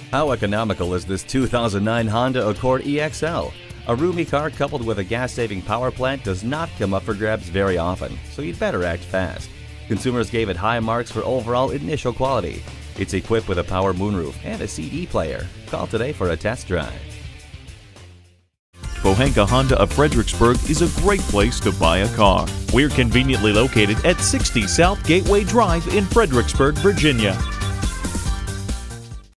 How economical is this 2009 Honda Accord EXL? A roomy car coupled with a gas-saving power plant does not come up for grabs very often, so you'd better act fast. Consumers gave it high marks for overall initial quality. It's equipped with a power moonroof and a CD player. Call today for a test drive. Pohanka Honda of Fredericksburg is a great place to buy a car. We're conveniently located at 60 South Gateway Drive in Fredericksburg, Virginia.